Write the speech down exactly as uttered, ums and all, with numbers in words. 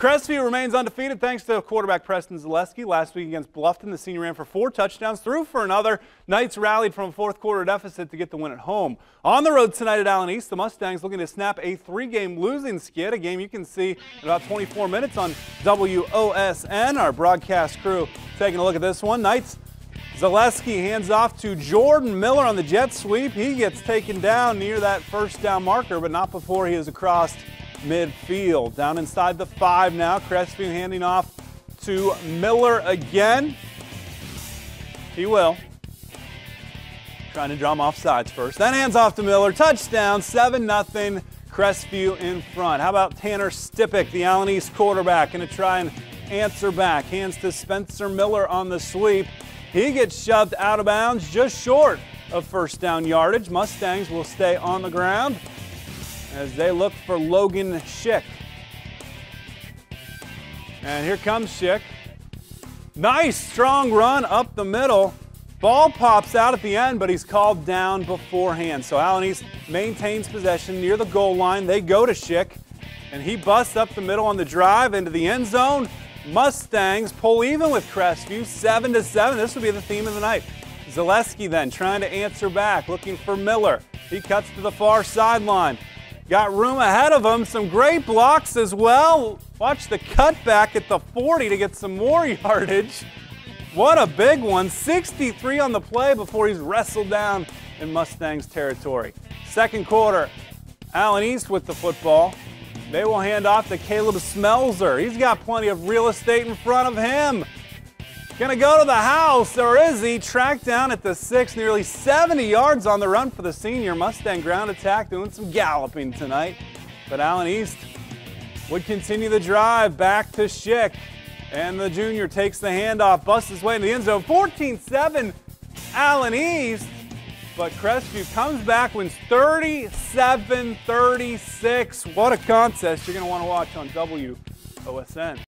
Crestview remains undefeated thanks to quarterback Preston Zaleski. Last week against Bluffton, the senior ran for four touchdowns, threw for another. Knights rallied from a fourth quarter deficit to get the win at home. On the road tonight at Allen East, the Mustangs looking to snap a three-game losing skid, a game you can see in about twenty-four minutes on W O S N. Our broadcast crew taking a look at this one. Knights, Zaleski hands off to Jordan Miller on the jet sweep. He gets taken down near that first down marker, but not before he is across midfield. Down inside the five now. Crestview handing off to Miller again. He will. Trying to draw him off sides first. Then hands off to Miller. Touchdown, seven nothing. Crestview in front. How about Tanner Stipik, the Allen East quarterback, going to try and answer back. Hands to Spencer Miller on the sweep. He gets shoved out of bounds just short of first down yardage. Mustangs will stay on the ground as they look for Logan Schick. And here comes Schick. Nice strong run up the middle. Ball pops out at the end, but he's called down beforehand. So Allen East maintains possession near the goal line. They go to Schick, and he busts up the middle on the drive into the end zone. Mustangs pull even with Crestview, seven to seven. This will be the theme of the night. Zaleski then trying to answer back, looking for Miller. He cuts to the far sideline. Got room ahead of him, some great blocks as well. Watch the cutback at the forty to get some more yardage. What a big one, sixty-three on the play before he's wrestled down in Mustangs territory. Second quarter, Allen East with the football. They will hand off to Caleb Smelzer. He's got plenty of real estate in front of him. Gonna go to the house, or is he? Tracked down at the six, nearly seventy yards on the run for the senior. Mustang ground attack doing some galloping tonight. But Allen East would continue the drive back to Schick. And the junior takes the handoff, busts his way into the end zone. fourteen seven Allen East. But Crestview comes back, wins thirty-seven thirty-six. What a contest you're gonna want to watch on W O S N.